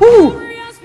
Woo!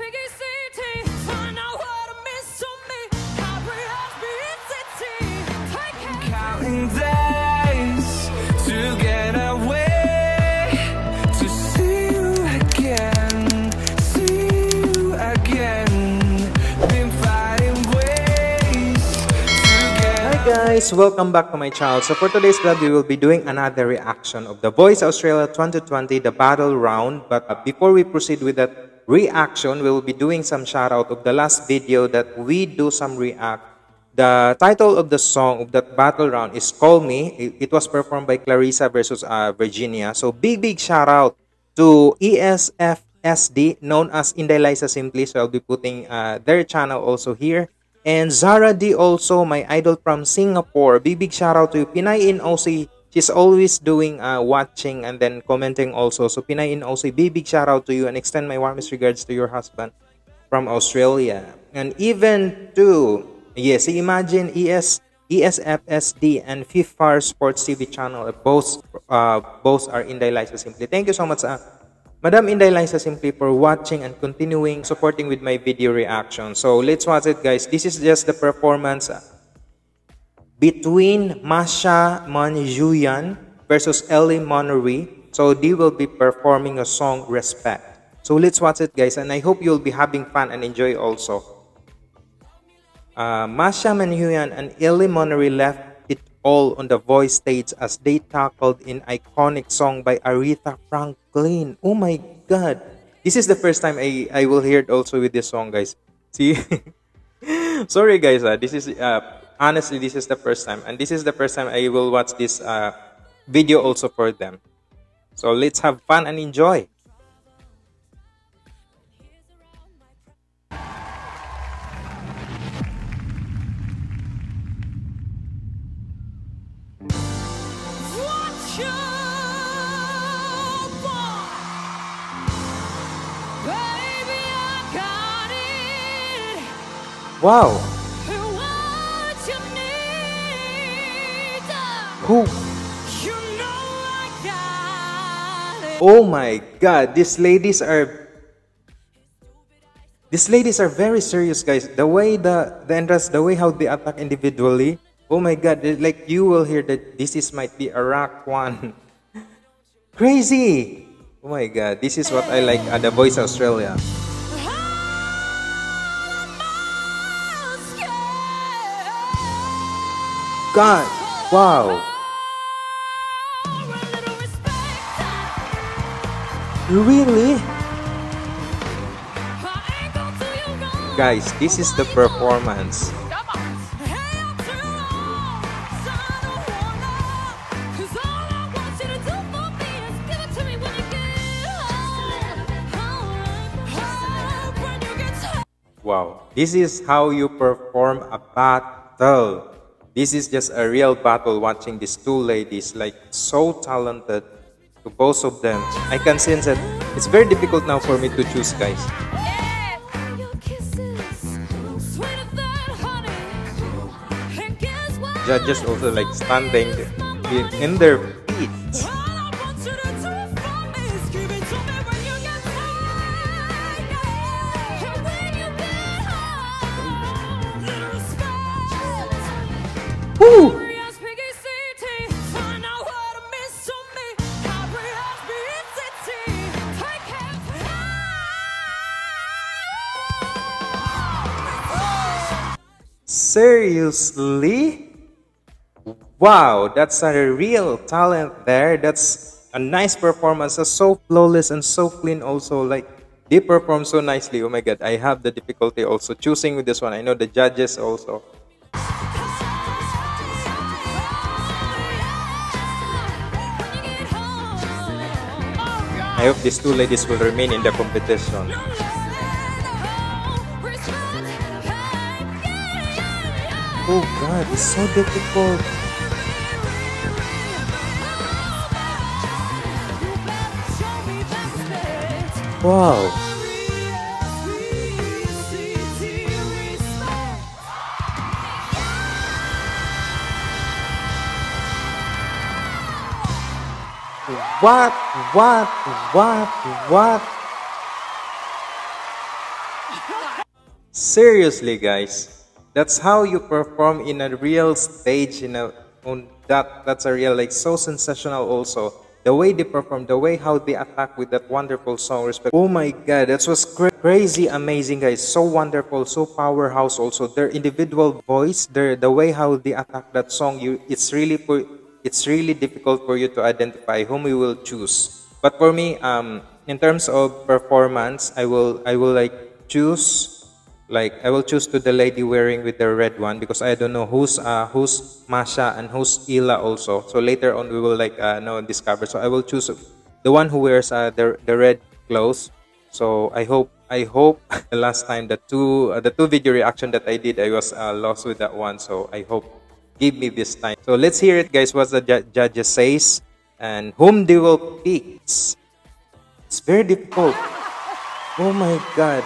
Counting days to get away, to see you again, see you again. Been finding ways to get. Hi guys, welcome back to my channel. So for today's vlog, we will be doing another reaction of The Voice Australia 2020, the battle round. But before we proceed with that reaction, we will be doing some shout out of the last video that we do some react. The title of the song of that battle round is Call Me. It was performed by Clarissa versus Virginia. So big shout out to ESFSD, known as Inday Liza Simply. So I'll be putting their channel also here. And Zara D also, my idol from Singapore. Big shout out to you. Pinay in OC. She's always doing watching and then commenting also. So Pinay in OC, big shout out to you and extend my warmest regards to your husband from Australia. And even to, yes, imagine ESFSD and FIFAR Sports TV channel. Both are Inday Liza Simply. Thank you so much, Madam Inday Liza Simply, for watching and continuing supporting with my video reaction. So let's watch it, guys. This is just the performance between Masha Manjuyan versus Ellie Monnery. So they will be performing a song Respect. So let's watch it, guys, and I hope you'll be having fun and enjoy also. Masha Manjuyan and Ellie Monnery left it all on the Voice stage as they tackled an iconic song by Aretha Franklin. Oh my god. This is the first time I will hear it also with this song, guys. See? Sorry, guys. This is honestly, this is the first time. And this is the first time I will watch this video also for them. So let's have fun and enjoy. Wow. Who? Oh my god, these ladies are very serious, guys. The way the entrance, the way how they attack individually. Oh my god, like you will hear that this is might be a rock one. Crazy. Oh my god, this is what I like at The Voice Australia. God, wow. Really? Guys, this is the performance. Wow, this is how you perform a battle. This is just a real battle watching these two ladies, like so talented to both of them. I can sense that it's very difficult now for me to choose, guys. Judges also like standing in their feet. Woo! Seriously? Wow, that's a real talent there. That's a nice performance. That's so flawless and so clean also. Like, they perform so nicely. Oh my god, I have the difficulty also choosing with this one. I know the judges also. I hope these two ladies will remain in the competition. Oh god, it's so difficult. Wow. What? Seriously, guys, that's how you perform in a real stage. On that's a real like so sensational. Also, the way they perform, the way how they attack with that wonderful song. Respect. Oh my God, that was crazy, amazing, guys. So wonderful, so powerhouse. Also, their individual voice, the way how they attack that song. It's really difficult for you to identify whom you will choose. But for me, in terms of performance, I will like choose like I will choose to the lady wearing with the red one because I don't know who's Masha and who's Ila also. So later on we will like know and discover. So I will choose the one who wears the red clothes. So I hope the last time the two video reaction that I did I was lost with that one. So I hope give me this time. So let's hear it, guys. What the judges says and whom they will pick. It's very difficult. Oh my God.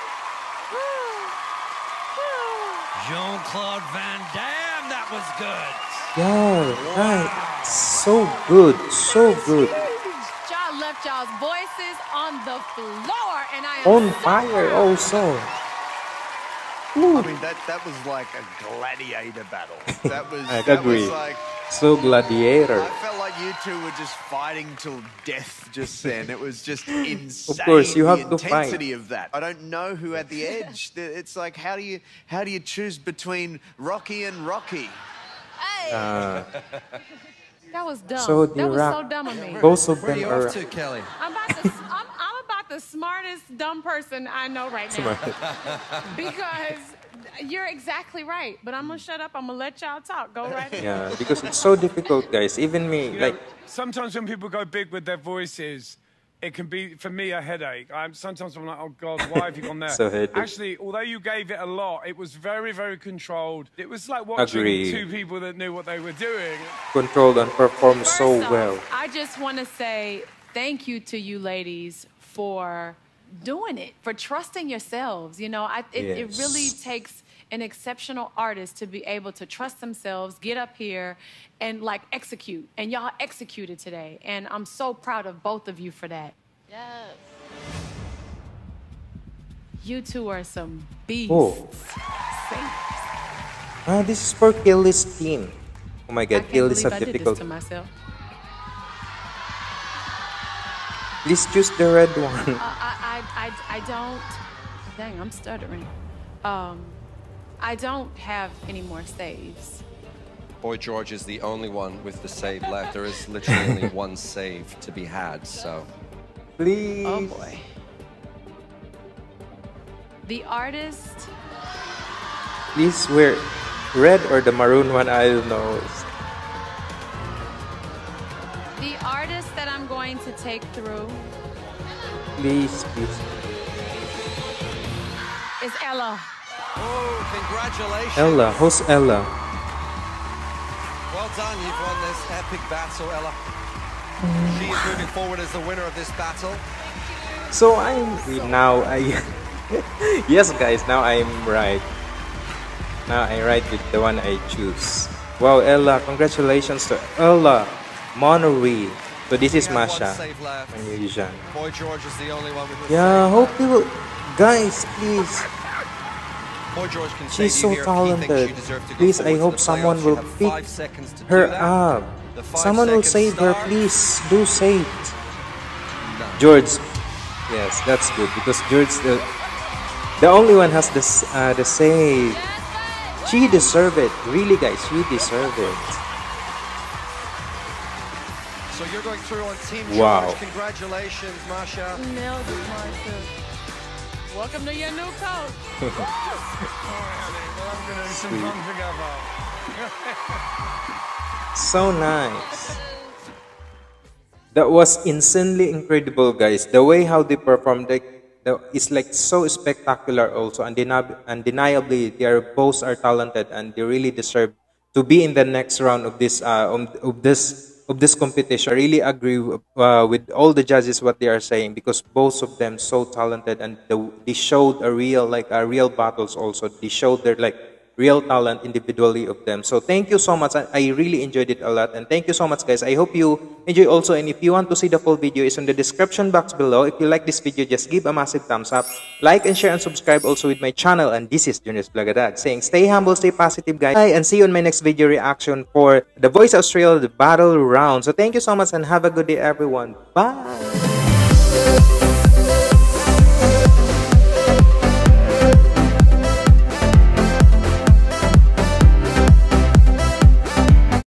Jean-Claude Van Damme, that was good. Yeah, right. So good, so good. Y'all left y'all's voices on the floor, and I am On so fire proud. also. I mean, that was like a gladiator battle. That was, I that agree. was like, So gladiator. I felt like you two were just fighting till death just then. It was just insane. course, you have the to fight. intensity of that. I don't know who had the edge. It's like, how do you choose between Rocky and Rocky? Hey, Uh, that was dumb. so the that was rap- so dumb of me. both of Where are them you are off to, Kelly? I'm about the smartest dumb person I know right now. Because you're exactly right. But I'm gonna shut up. I'm gonna let y'all talk. Go right ahead. yeah, because it's so difficult, guys. Even me, You like know, sometimes when people go big with their voices, it can be, for me, a headache. Sometimes I'm like, oh, God, why have you gone there? So headache. Actually, although you gave it a lot, it was very, very controlled. It was like watching Agree. two people that knew what they were doing. controlled and performed so First off, well. I just want to say thank you to you ladies for doing it, for trusting yourselves. You know, it Yes. really takes an exceptional artist to be able to trust themselves, get up here, and like execute. And y'all executed today. And I'm so proud of both of you for that. Yes. You two are some beasts. Oh, Saints. this is for Kelly's team. Oh my I God, can't Kill is believe a I did this difficult. to myself. Please choose the red one. I don't. Dang, I'm stuttering. I don't have any more saves. Boy George is the only one with the save left. There is literally only one save to be had, so. Please. Oh boy. The artist. Please wear red or the maroon one. I don't know. The artist that I'm going to take through Please, please. is Ella. Oh, congratulations. Ella, who's Ella? Well done, you've won this epic battle, Ella. She is moving forward as the winner of this battle. So now I yes, guys. Now I'm right. Now I right with the one I choose. Wow, Ella! Congratulations to Ella Monori. So this is We have one Masha save left. and Yujan. Boy George is the only one with the Yeah, save. hope you will, guys. Please, Boy George can she's save so you here if he thinks talented. you deserve to go Please, I forward to hope the someone playoffs. will You have pick 5 seconds to her do that. up. The 5 Someone will seconds save her. start. Please do save. No. George. Yes, that's good because George the only one has the save. She deserve it. Really, guys, she deserve it. So you're going through on Team Wow. George. Congratulations, Masha. Nailed it, Marsha. Welcome to your new coach. All right, honey. Well, I'm going to have some fun together. So nice. That was insanely incredible, guys. The way how they performed, it's like so spectacular. Also, undeniably, both are talented, and they really deserve to be in the next round of this competition. I really agree with all the judges what they are saying because both of them so talented and they showed a real battles. Also, they showed their like real talent individually of them. So thank you so much. I really enjoyed it a lot, and thank you so much, guys. I hope you enjoy also, and if you want to see the full video, it's in the description box below. If you like this video, just give a massive thumbs up, like and share and subscribe also with my channel. And this is Junior's Vlogadag saying stay humble, stay positive, guys. Bye, and see you in my next video reaction for The Voice Australia, the battle round. So thank you so much and have a good day, everyone. Bye.